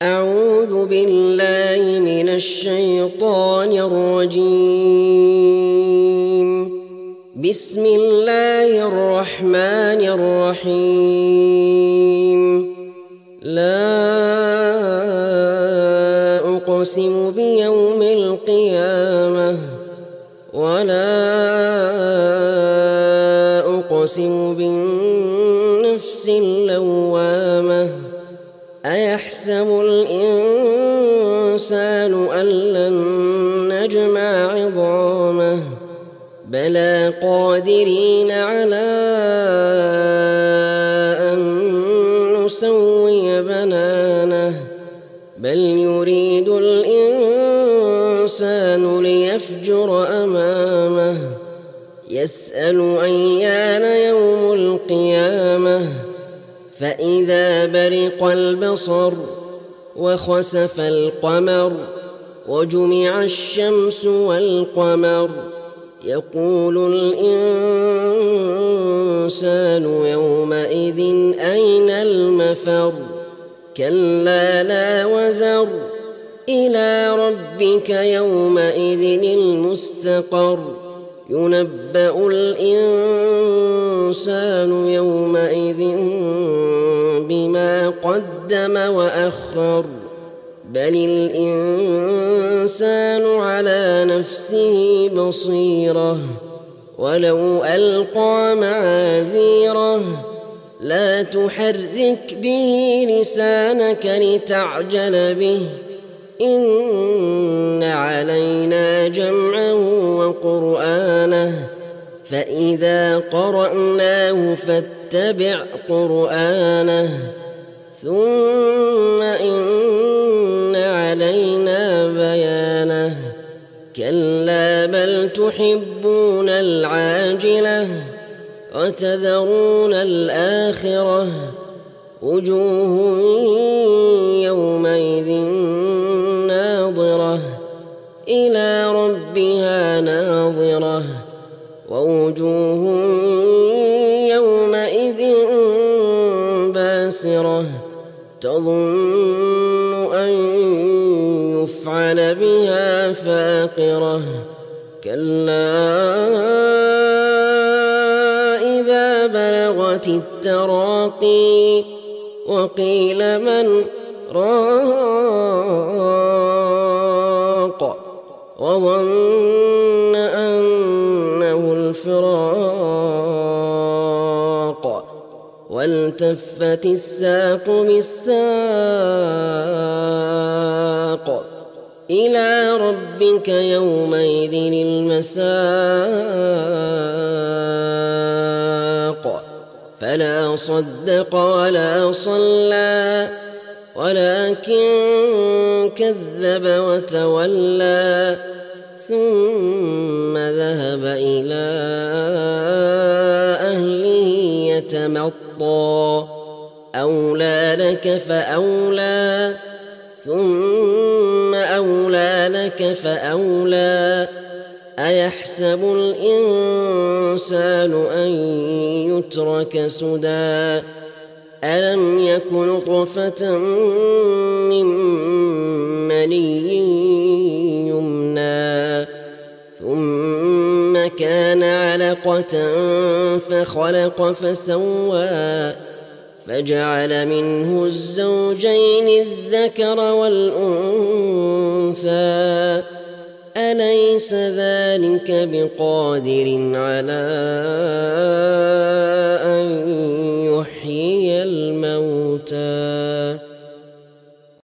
أعوذ بالله من الشيطان الرجيم. بسم الله الرحمن الرحيم. لا أقسم بيوم القيامة ولا أقسم بالنفس اللوامة. أيحسب الإنسان أن لن نجمع عظامه بلى قادرين على أن نسوي بنانه بل يريد الإنسان ليفجر أمامه يسأل أيان يوم القيامة فإذا برق البصر وخسف القمر وجمع الشمس والقمر يقول الإنسان يومئذ أين المفر كلا لا وزر إلى ربك يومئذ المستقر ينبأ الإنسان يومئذ بما قدم وأخر بل الإنسان على نفسه بصيرة ولو ألقى معاذيره لا تحرك به لسانك لتعجل به إن علينا جمعه وقرآنه فإذا قرأناه فاتبع قرآنه ثم إن علينا بيانه كلا بل تحبون العاجلة وتذرون الآخرة وجوه يومئذ ناظرة إلى ربها ناظرة ووجوه يومئذ باسرة تظن أن يفعل بها فاقرة كلا إذا بلغت التراقي وقيل من راق وظن أنه الفراق والتفت الساق بالساق إلى ربك يومئذ المساق فلا صدق ولا صلى ولكن كذب وتولى ثم ذهب إلى أهله يتمطى أولى لك فأولى ثم أولى لك فأولى أيحسب الإنسان أن يترك سدى ألم يك نطفة من مني يمنى ثم كان علقة فخلق فسوى فجعل منه الزوجين الذكر والأنثى أليس ذلك بقادر على أن يحيي الموتى